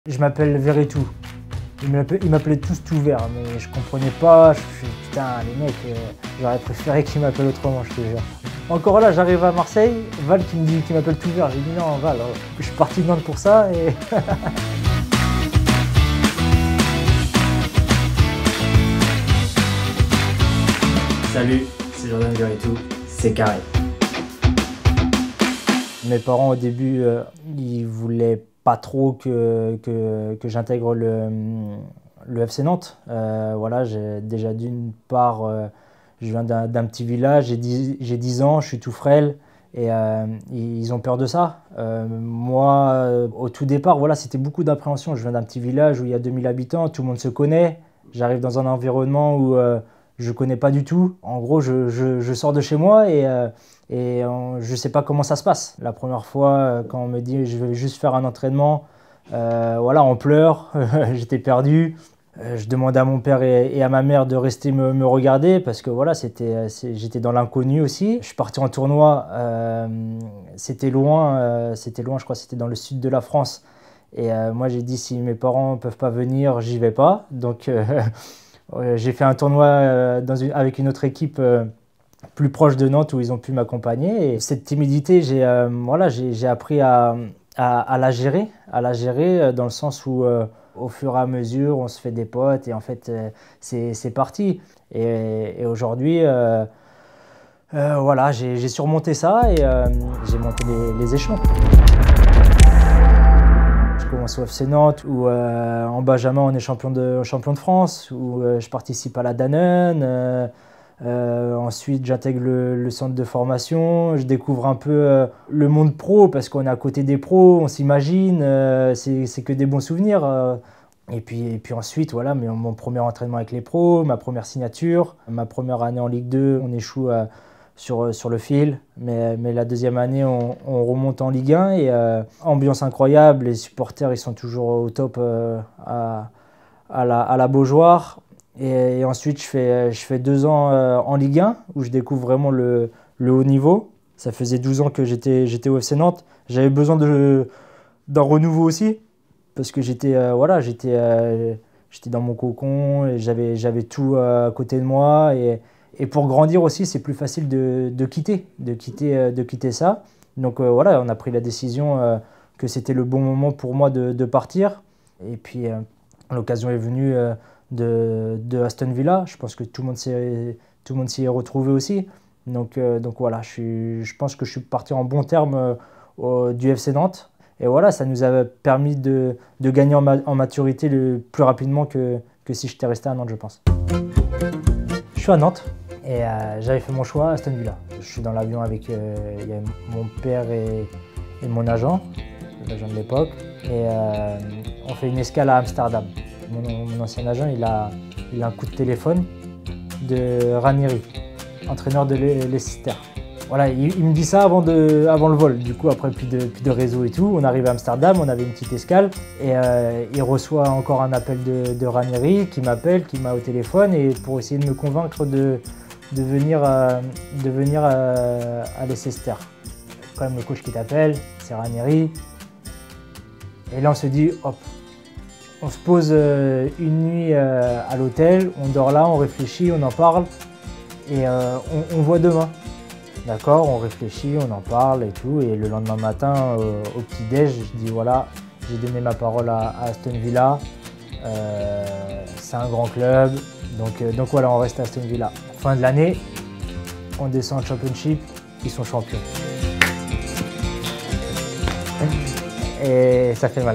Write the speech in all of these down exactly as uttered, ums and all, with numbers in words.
Je m'appelle Veretout. Ils m'appelaient tous tout vert, mais je comprenais pas. Je me suis dit, putain, les mecs, euh, j'aurais préféré qu'ils m'appellent autrement, je te jure. Encore là, j'arrive à Marseille, Val qui me dit qu'il m'appelle tout vert. J'ai dit non, Val, je suis parti de Nantes pour ça. Et Salut, c'est Jordan Veretout, c'est carré. Mes parents au début, euh, ils voulaient pas trop que, que, que j'intègre le, le F C Nantes. Euh, voilà, j'ai déjà d'une part, euh, je viens d'un petit village, j'ai dix ans, je suis tout frêle et euh, ils ont peur de ça. Euh, moi, euh, au tout départ, voilà, c'était beaucoup d'appréhension. Je viens d'un petit village où il y a deux mille habitants, tout le monde se connaît. J'arrive dans un environnement où euh, je ne connais pas du tout. En gros, je, je, je sors de chez moi et, euh, et euh, je ne sais pas comment ça se passe. La première fois, euh, quand on me dit je vais juste faire un entraînement, euh, voilà, on pleure, j'étais perdu. Euh, je demandais à mon père et, et à ma mère de rester me, me regarder parce que voilà, j'étais dans l'inconnu aussi. Je suis parti en tournoi, euh, c'était loin, euh, c'était loin, je crois que c'était dans le sud de la France. Et euh, moi, j'ai dit si mes parents ne peuvent pas venir, j'y vais pas. Donc, euh, j'ai fait un tournoi euh, dans une, avec une autre équipe euh, plus proche de Nantes où ils ont pu m'accompagner. Et cette timidité, j'ai euh, voilà, j'ai appris à, à, à la gérer, à la gérer euh, dans le sens où euh, au fur et à mesure, on se fait des potes et en fait, euh, c'est parti. Et, et aujourd'hui, euh, euh, voilà, j'ai surmonté ça et euh, j'ai monté les, les échelons. Je commence au F C Nantes où euh, en Benjamin on est champion de, champion de France, où euh, je participe à la Danone. Euh, euh, ensuite j'intègre le, le centre de formation, je découvre un peu euh, le monde pro parce qu'on est à côté des pros, on s'imagine, euh, c'est que des bons souvenirs. Euh. Et, puis, et puis ensuite, voilà, mais mon premier entraînement avec les pros, ma première signature, ma première année en Ligue deux, on échoue à, Sur, sur le fil, mais, mais la deuxième année, on, on remonte en Ligue un et euh, ambiance incroyable, les supporters ils sont toujours au top euh, à, à, la, à la Beaujoire. Et, et ensuite, je fais, je fais deux ans euh, en Ligue un où je découvre vraiment le, le haut niveau. Ça faisait douze ans que j'étais au F C Nantes. J'avais besoin d'un renouveau aussi parce que j'étais euh, voilà, j'étais euh, j'étais dans mon cocon et j'avais j'avais tout euh, à côté de moi. Et, Et pour grandir aussi, c'est plus facile de, de quitter, de quitter, euh, de quitter ça. Donc euh, voilà, on a pris la décision euh, que c'était le bon moment pour moi de, de partir. Et puis euh, l'occasion est venue euh, de, de Aston Villa. Je pense que tout le monde s'y est retrouvé aussi. Donc, euh, donc voilà, je, suis, je pense que je suis parti en bon terme euh, au, du F C Nantes. Et voilà, ça nous a permis de, de gagner en, ma, en maturité le plus rapidement que, que si j'étais resté à Nantes, je pense. Je suis à Nantes. Et euh, j'avais fait mon choix à Aston Villa. Je suis dans l'avion avec euh, y a mon père et, et mon agent, l'agent de l'époque. Et euh, on fait une escale à Amsterdam. Mon, mon ancien agent, il a, il a un coup de téléphone de Ranieri, entraîneur de Leicester. Voilà, il, il me dit ça avant, de, avant le vol. Du coup, après, plus de, plus de réseau et tout. On arrive à Amsterdam, on avait une petite escale. Et euh, il reçoit encore un appel de, de Ranieri qui m'appelle, qui m'a au téléphone, et pour essayer de me convaincre de de venir, euh, de venir euh, à Leicester. Quand même le coach qui t'appelle, c'est Ranieri. Et là on se dit, hop, on se pose euh, une nuit euh, à l'hôtel, on dort là, on réfléchit, on en parle et euh, on, on voit demain. D'accord, on réfléchit, on en parle et tout. Et le lendemain matin, euh, au petit-déj, je dis voilà, j'ai donné ma parole à, à Aston Villa. Euh, c'est un grand club. Donc, euh, donc voilà, on reste à Aston Villa. Fin de l'année, on descend en Championship, ils sont champions. Et ça fait mal.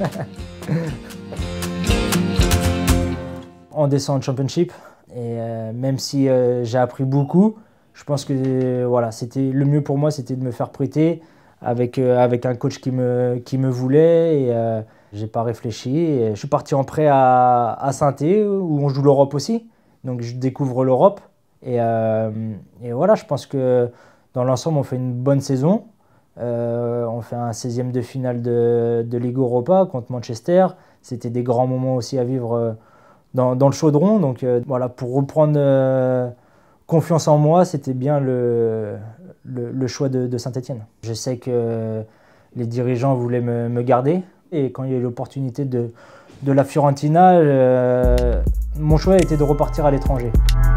On descend en Championship et euh, même si euh, j'ai appris beaucoup, je pense que euh, voilà, c'était le mieux pour moi, c'était de me faire prêter avec, euh, avec un coach qui me, qui me voulait. Et, euh, j'ai pas réfléchi. Et je suis parti en prêt à, à Saint-Étienne où on joue l'Europe aussi. Donc je découvre l'Europe. Et, euh, et voilà, je pense que dans l'ensemble, on fait une bonne saison. Euh, on fait un seizième de finale de, de Ligue Europa contre Manchester. C'était des grands moments aussi à vivre dans, dans le chaudron. Donc euh, voilà, pour reprendre euh, confiance en moi, c'était bien le, le, le choix de, de Saint-Étienne. Je sais que les dirigeants voulaient me, me garder Et quand il y a eu l'opportunité de, de la Fiorentina, euh, mon choix a été de repartir à l'étranger.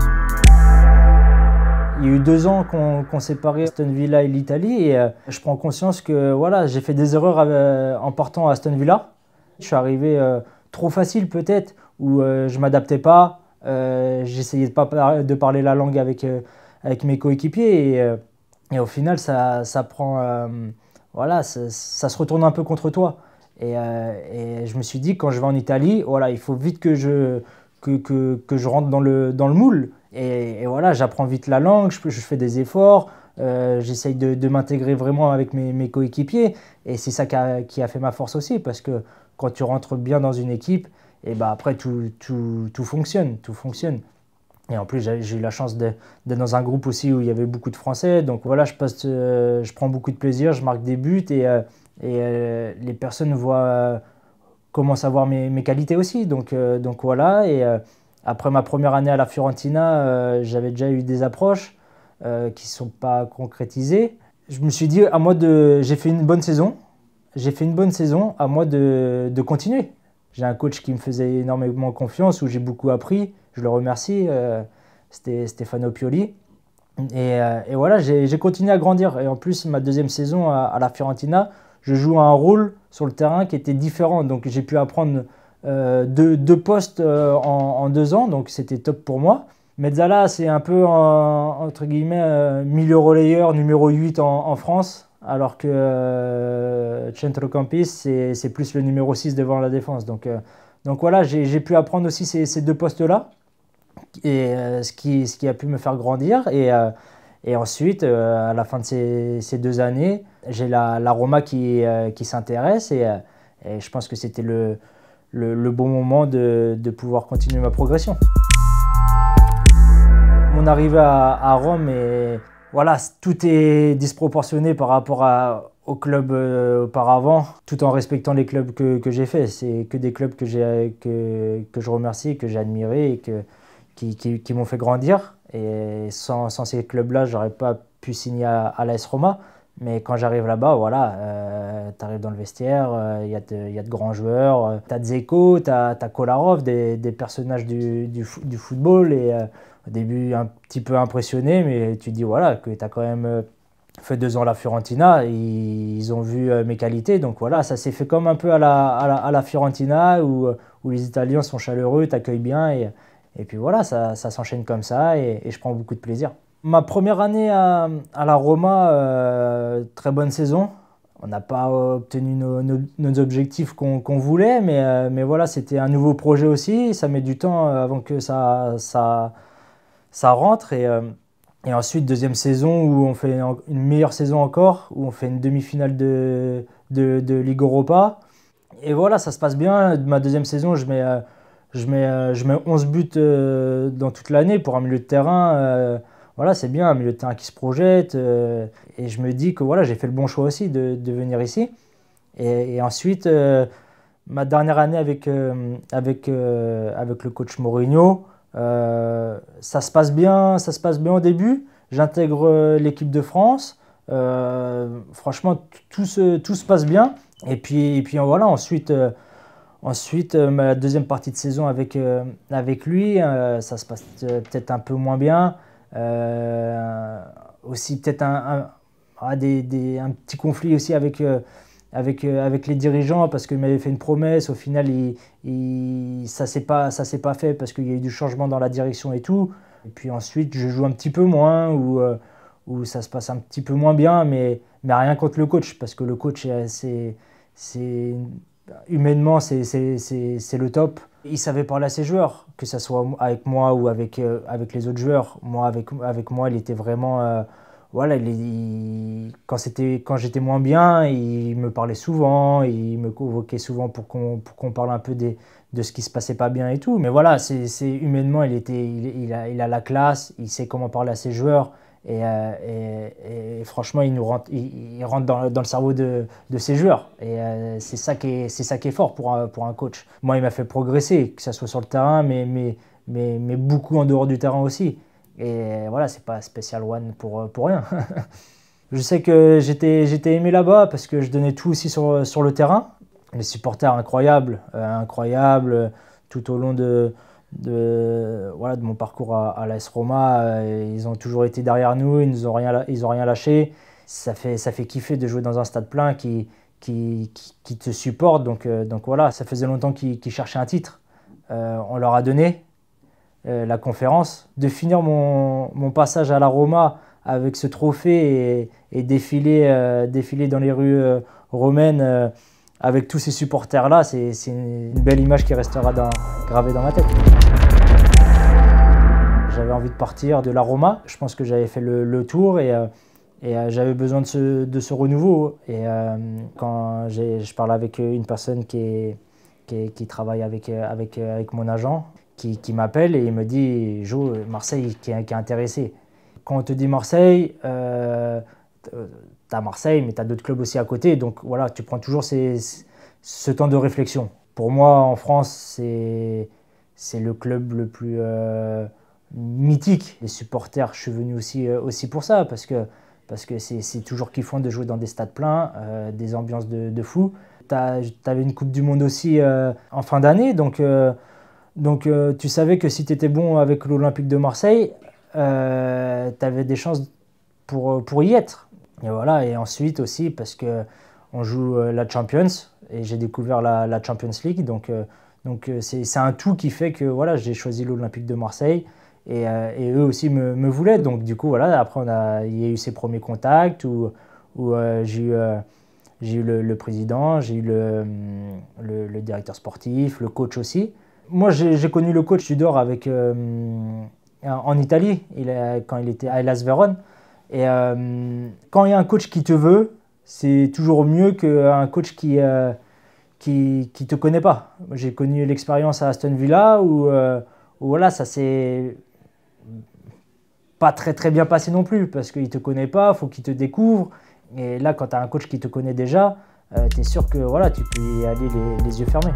Il y a eu deux ans qu'on qu'on séparait Aston Villa et l'Italie et euh, je prends conscience que voilà, j'ai fait des erreurs euh, en partant à Aston Villa. Je suis arrivé euh, trop facile peut-être, où euh, je ne m'adaptais pas, euh, j'essayais de, pas par de parler la langue avec, euh, avec mes coéquipiers et, euh, et au final ça, ça prend, euh, voilà, ça, ça se retourne un peu contre toi. Et, euh, et je me suis dit quand je vais en Italie, voilà, il faut vite que je, que, que, que je rentre dans le, dans le moule. Et, et voilà, j'apprends vite la langue, je, je fais des efforts, euh, j'essaye de, de m'intégrer vraiment avec mes, mes coéquipiers. Et c'est ça qui a, qui a fait ma force aussi, parce que quand tu rentres bien dans une équipe, et ben après tout, tout, tout fonctionne, tout fonctionne. Et en plus, j'ai eu la chance d'être dans un groupe aussi où il y avait beaucoup de Français. Donc voilà, je, passe, euh, je prends beaucoup de plaisir, je marque des buts et, euh, et euh, les personnes voient, euh, commencent à voir mes, mes qualités aussi. Donc, euh, donc voilà. Et euh, après ma première année à la Fiorentina, euh, j'avais déjà eu des approches euh, qui ne sont pas concrétisées. Je me suis dit, à moi de, j'ai fait une bonne saison. J'ai fait une bonne saison, à moi de, de continuer. J'ai un coach qui me faisait énormément confiance, où j'ai beaucoup appris. Je le remercie, euh, c'était Stefano Pioli. Et, euh, et voilà, j'ai continué à grandir. Et en plus, ma deuxième saison à, à la Fiorentina, je joue un rôle sur le terrain qui était différent. Donc j'ai pu apprendre euh, deux, deux postes euh, en, en deux ans, donc c'était top pour moi. Mezzala, c'est un peu, en, entre guillemets, euh, milieu relayeur numéro huit en, en France. Alors que euh, centrocampiste, c'est plus le numéro six devant la défense. Donc, euh, donc voilà, j'ai pu apprendre aussi ces, ces deux postes-là, et euh, ce, qui, ce qui a pu me faire grandir. Et, euh, et ensuite, euh, à la fin de ces, ces deux années, j'ai la, la Roma qui, euh, qui s'intéresse, et, euh, et je pense que c'était le, le, le bon moment de, de pouvoir continuer ma progression. Mon arrivée à, à Rome est... Voilà, tout est disproportionné par rapport à, au club euh, auparavant, tout en respectant les clubs que, que j'ai faits. C'est que des clubs que, que, que je remercie, que j'ai admirés et que, qui, qui, qui m'ont fait grandir. Et sans, sans ces clubs-là, je n'aurais pas pu signer à, à l'A S Roma. Mais quand j'arrive là-bas, voilà, euh, tu arrives dans le vestiaire, il euh, y, y a de grands joueurs. Euh, tu as Dzeko, tu as, as Kolarov, des, des personnages du, du, du football. Et, euh, au début, un petit peu impressionné, mais tu te dis voilà, que tu as quand même fait deux ans à la Fiorentina, ils ont vu mes qualités, donc voilà, ça s'est fait comme un peu à la, à la, à la Fiorentina, où, où les Italiens sont chaleureux, t'accueillent bien, et, et puis voilà, ça, ça s'enchaîne comme ça, et, et je prends beaucoup de plaisir. Ma première année à, à la Roma, euh, très bonne saison. On n'a pas obtenu nos, nos, nos objectifs qu'on qu'on voulait, mais, euh, mais voilà, c'était un nouveau projet aussi, ça met du temps avant que ça... ça ça rentre et, euh, et ensuite deuxième saison où on fait une meilleure saison encore, où on fait une demi-finale de, de, de Ligue Europa et voilà, ça se passe bien. Ma deuxième saison, je mets, euh, je mets, euh, je mets onze buts euh, dans toute l'année pour un milieu de terrain, euh, voilà, c'est bien, un milieu de terrain qui se projette, euh, et je me dis que voilà, j'ai fait le bon choix aussi de, de venir ici. Et, et ensuite euh, ma dernière année avec, euh, avec, euh, avec le coach Mourinho, Euh, ça se passe bien, ça se passe bien au début. J'intègre euh, l'équipe de France. Euh, franchement, tout se, tout se passe bien. Et puis, et puis voilà, ensuite, euh, ensuite euh, ma deuxième partie de saison avec, euh, avec lui, euh, ça se passe euh, peut-être un peu moins bien. Euh, aussi peut-être un, un, ah, des, des, un petit conflit aussi avec... Euh, Avec, euh, avec les dirigeants, parce qu'il m'avait fait une promesse, au final il, il, ça ne s'est pas, ça s'est pas fait parce qu'il y a eu du changement dans la direction et tout. Et puis ensuite je joue un petit peu moins, ou euh, où ça se passe un petit peu moins bien, mais, mais rien contre le coach, parce que le coach, c'est, c'est, humainement c'est le top. Il savait parler à ses joueurs, que ce soit avec moi ou avec, euh, avec les autres joueurs. Moi, avec, avec moi, il était vraiment... Euh, Voilà, il, il, quand, quand j'étais moins bien, il me parlait souvent, il me convoquait souvent pour qu'on qu'on parle un peu des, de ce qui se passait pas bien et tout. Mais voilà, c'est humainement, il, était, il, il, a, il a la classe, il sait comment parler à ses joueurs. Et, euh, et, et franchement, il, nous rentre, il, il rentre dans, dans le cerveau de, de ses joueurs. Et euh, c'est ça, qui est, c'est ça qui est fort pour un, pour un coach. Moi, il m'a fait progresser, que ce soit sur le terrain, mais, mais, mais, mais beaucoup en dehors du terrain aussi. Et voilà, c'est pas Special One pour, pour rien. Je sais que j'étais aimé là-bas parce que je donnais tout aussi sur, sur le terrain. Les supporters incroyables, euh, incroyables tout au long de, de, voilà, de mon parcours à, à l'A S Roma. Euh, ils ont toujours été derrière nous, ils nous ont rien, ils ont rien lâché. Ça fait, ça fait kiffer de jouer dans un stade plein qui, qui, qui, qui te supporte. Donc, euh, donc voilà, ça faisait longtemps qu'ils, qu'ils cherchaient un titre. Euh, on leur a donné euh, la conférence. De finir mon, mon passage à la Roma avec ce trophée et, et défiler, euh, défiler dans les rues euh, romaines euh, avec tous ces supporters-là, c'est, c'est une belle image qui restera dans, gravée dans ma tête. J'avais envie de partir de la Roma. Je pense que j'avais fait le, le tour et, euh, et euh, j'avais besoin de ce, de ce renouveau. Et euh, quand j'ai, je parle avec une personne qui, est, qui, est, qui travaille avec, avec, avec mon agent, qui, qui m'appelle et il me dit « Jo, Marseille qui est, qui est intéressé ». Quand on te dit Marseille, euh, tu as Marseille, mais tu as d'autres clubs aussi à côté. Donc voilà, tu prends toujours ces, ce temps de réflexion. Pour moi, en France, c'est, c'est le club le plus euh, mythique. Les supporters, je suis venu aussi, euh, aussi pour ça, parce que, parce que c'est, c'est toujours kiffant de jouer dans des stades pleins, euh, des ambiances de, de fou. Tu avais une Coupe du Monde aussi euh, en fin d'année, donc, euh, donc euh, tu savais que si tu étais bon avec l'Olympique de Marseille, euh, tu avais des chances pour, pour y être. Et voilà, et ensuite aussi parce qu'on joue la Champions et j'ai découvert la, la Champions League, donc, euh, donc c'est, c'est un tout qui fait que voilà, j'ai choisi l'Olympique de Marseille et, euh, et eux aussi me, me voulaient. Donc du coup, voilà, après on a, il y a eu ces premiers contacts où, où euh, j'ai eu, euh, j'ai eu le, le président, j'ai eu le, le, le directeur sportif, le coach aussi. Moi, j'ai, j'ai connu le coach Tudor avec, euh, en Italie, il a, quand il était à Hellas Vérone. Et euh, quand il y a un coach qui te veut, c'est toujours mieux qu'un coach qui ne euh, qui, qui te connaît pas. J'ai connu l'expérience à Aston Villa où, euh, où voilà, ça s'est pas très très bien passé non plus parce qu'il ne te connaît pas, il faut qu'il te découvre. Et là, quand tu as un coach qui te connaît déjà, euh, tu es sûr que voilà, tu peux y aller les, les yeux fermés.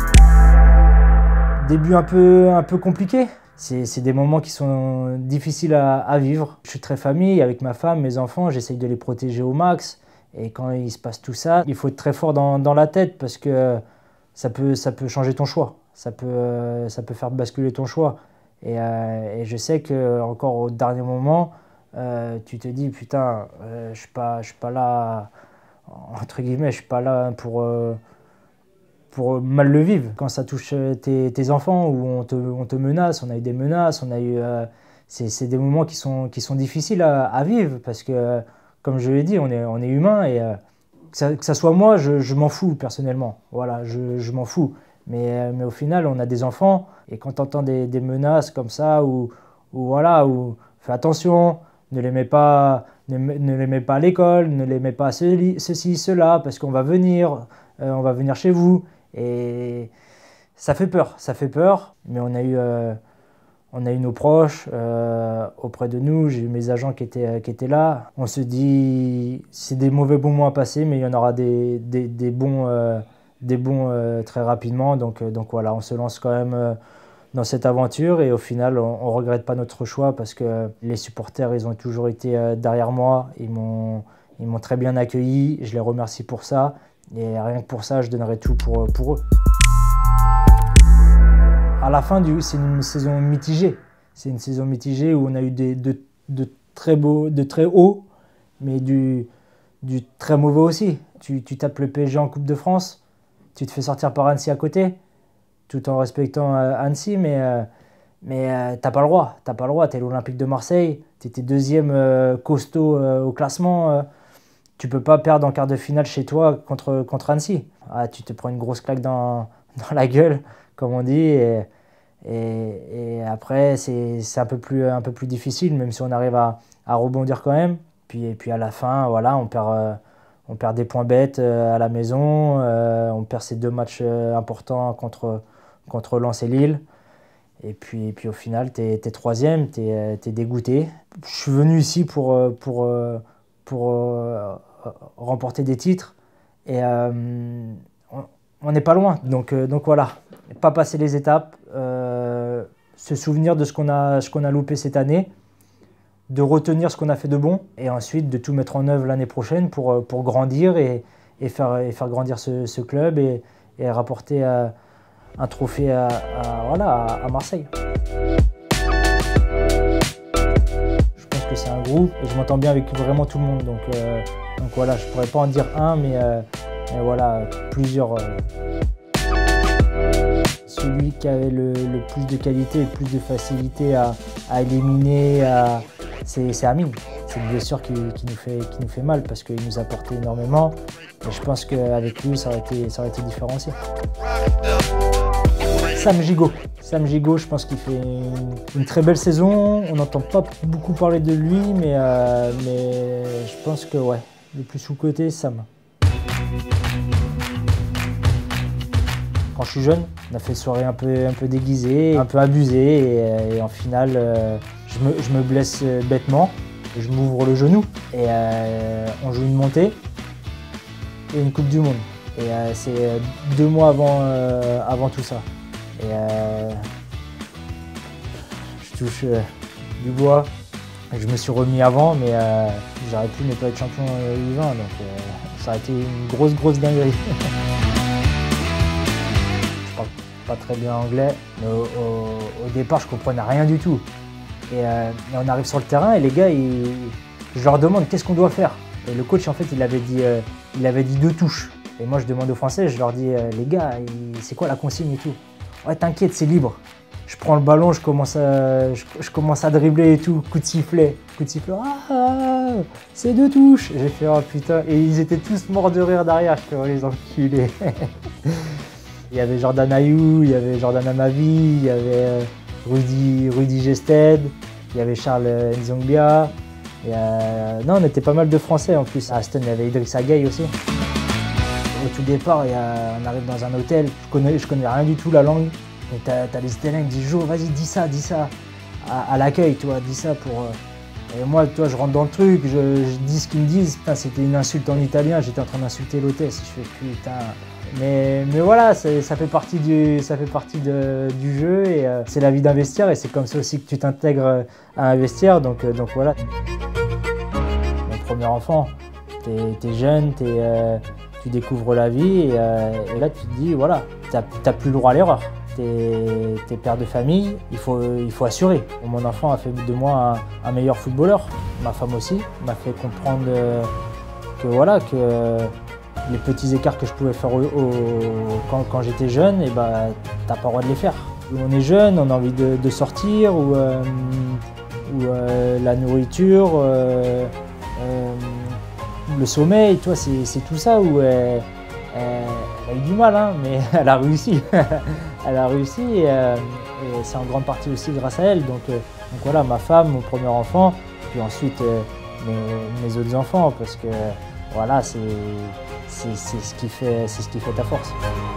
Début un peu, un peu compliqué. C'est, c'est des moments qui sont difficiles à, à vivre. Je suis très famille avec ma femme, mes enfants, j'essaye de les protéger au max. Et quand il se passe tout ça, il faut être très fort dans, dans la tête parce que ça peut, ça peut changer ton choix. Ça peut, ça peut faire basculer ton choix. Et, euh, et je sais qu'encore au dernier moment, euh, tu te dis putain, euh, je ne suis pas, je suis pas là, entre guillemets, je ne suis pas là pour... Euh, pour mal le vivre. Quand ça touche tes, tes enfants, où on te, on te menace, on a eu des menaces, on a eu, euh, c'est, c'est des moments qui sont, qui sont difficiles à, à vivre parce que, euh, comme je l'ai dit, on est, on est humain et euh, que, ça, que ça soit moi, je, je m'en fous personnellement. Voilà, je, je m'en fous. Mais, mais au final, on a des enfants et quand tu entends des, des menaces comme ça, ou voilà, où fais attention, ne les mets pas, ne, ne les mets pas à l'école, ne les mets pas à ce, ceci, cela, parce qu'on va venir, euh, on va venir chez vous. Et ça fait peur, ça fait peur, mais on a eu, euh, on a eu nos proches euh, auprès de nous, j'ai eu mes agents qui étaient, qui étaient là. On se dit, c'est des mauvais moments à passer, mais il y en aura des, des, des bons, euh, des bons euh, très rapidement. Donc, euh, donc voilà, on se lance quand même euh, dans cette aventure et au final, on ne regrette pas notre choix parce que les supporters, ils ont toujours été euh, derrière moi, ils m'ont, ils m'ont très bien accueilli, je les remercie pour ça. Et rien que pour ça, je donnerais tout pour, pour eux. À la fin, du, c'est une saison mitigée. C'est une saison mitigée où on a eu des, de, de, très beaux, de très hauts, mais du, du très mauvais aussi. Tu, tu tapes le P S G en Coupe de France, tu te fais sortir par Annecy à côté, tout en respectant euh, Annecy, mais, euh, mais euh, t'as pas le droit. T'as pas le droit. T'es l'Olympique de Marseille, t'étais deuxième euh, costaud euh, au classement. Euh, Tu ne peux pas perdre en quart de finale chez toi contre, contre Annecy. Ah, tu te prends une grosse claque dans, dans la gueule, comme on dit. Et, et, et après, c'est, c'est un peu plus, un peu plus difficile, même si on arrive à, à rebondir quand même. Puis, et puis à la fin, voilà, on perd, euh, on perd des points bêtes euh, à la maison. Euh, on perd ces deux matchs euh, importants contre, contre Lens et Lille. Et puis, et puis au final, tu es troisième, tu es dégoûté. Je suis venu ici pour... pour, pour euh, remporter des titres et euh, on n'est pas loin, donc, euh, donc voilà, pas passer les étapes, euh, se souvenir de ce qu'on a, ce qu'on a loupé cette année, de retenir ce qu'on a fait de bon et ensuite de tout mettre en œuvre l'année prochaine pour, pour grandir et, et, faire, et faire grandir ce, ce club et, et rapporter euh, un trophée à, à, voilà, à, à Marseille. Je pense que c'est un groupe et je m'entends bien avec vraiment tout le monde. Donc, euh, donc voilà, je ne pourrais pas en dire un, mais, euh, mais voilà, plusieurs. Euh, Celui qui avait le, le plus de qualité et le plus de facilité à, à éliminer, c'est Amine. C'est une blessure qui, qui, nous fait, qui nous fait mal parce qu'il nous a apporté énormément. Et je pense qu'avec lui, ça aurait été, ça aurait été différencié. Sam Gigot. Sam Gigot, je pense qu'il fait une, une très belle saison. On n'entend pas beaucoup parler de lui, mais, euh, mais je pense que ouais, le plus sous-coté, Sam. Quand je suis jeune, on a fait une soirée un peu, un peu déguisée, un peu abusée et, et en finale, euh, je, me, je me blesse bêtement, et je m'ouvre le genou et euh, on joue une montée et une Coupe du Monde. Et euh, c'est deux mois avant, euh, avant tout ça. Et euh, je touche euh, du bois. Je me suis remis avant, mais euh, j'aurais pu ne pas être champion U vingt, donc euh, ça a été une grosse, grosse dinguerie. Pas très bien anglais, mais au, au, au départ je comprenais rien du tout. Et, euh, et on arrive sur le terrain et les gars, ils, je leur demande qu'est-ce qu'on doit faire. Et le coach en fait il avait dit, euh, il avait dit deux touches. Et moi je demande aux Français, je leur dis euh, les gars, c'est quoi la consigne et tout. Ouais t'inquiète, c'est libre. Je prends le ballon, je commence à, je, je commence à dribbler et tout, coup de sifflet, coup de sifflet. Ah, c'est deux touches. J'ai fait oh putain, et ils étaient tous morts de rire derrière. Je fais oh les enculés. Il y avait Jordan Ayew, il y avait Jordan Amavi, il y avait Rudy, Rudy Gested, il y avait Charles Nzongbia. Et euh, non, on était pas mal de Français en plus. À Aston, il y avait Idrissa Gueye aussi. Au tout départ, il y a, on arrive dans un hôtel, je connais, je connais rien du tout la langue. Et t'as as les Italiens qui disent Jo, vas-y, dis ça, dis ça. À, à l'accueil, toi, dis ça pour. Et moi, toi, je rentre dans le truc, je, je dis ce qu'ils me disent. C'était une insulte en italien, j'étais en train d'insulter l'hôtesse. Je fais putain. Mais, mais voilà, ça fait partie du, ça fait partie de, du jeu et euh, c'est la vie d'un vestiaire et c'est comme ça aussi que tu t'intègres à un vestiaire. Donc, euh, donc voilà. Mon premier enfant, t'es es jeune, es, euh, tu découvres la vie et, euh, et là tu te dis voilà, t'as plus le droit à l'erreur. T'es es père de famille, il faut, il faut assurer. Mon enfant a fait de moi un, un meilleur footballeur. Ma femme aussi m'a fait comprendre euh, que voilà que les petits écarts que je pouvais faire au, au, quand, quand j'étais jeune, et bah, t'as pas le droit de les faire. On est jeune, on a envie de, de sortir, ou, euh, ou euh, la nourriture, euh, euh, le sommeil, toi, c'est tout ça où elle, elle, elle a eu du mal, hein, mais elle a réussi. Elle a réussi et, euh, et c'est en grande partie aussi grâce à elle. Donc, euh, donc voilà, ma femme, mon premier enfant, puis ensuite euh, mes, mes autres enfants, parce que voilà, c'est ce qui fait, c'est ce qui fait ta force.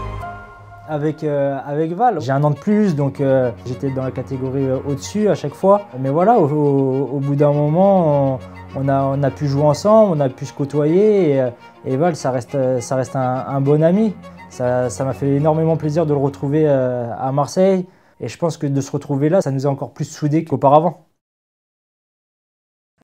Avec, euh, avec Val, j'ai un an de plus, donc euh, j'étais dans la catégorie euh, au-dessus à chaque fois. Mais voilà, au, au, au bout d'un moment, on, on, a, on a pu jouer ensemble, on a pu se côtoyer. Et, et Val, ça reste, ça reste un, un bon ami. Ça m'a fait énormément plaisir de le retrouver euh, à Marseille. Et je pense que de se retrouver là, ça nous a encore plus soudés qu'auparavant.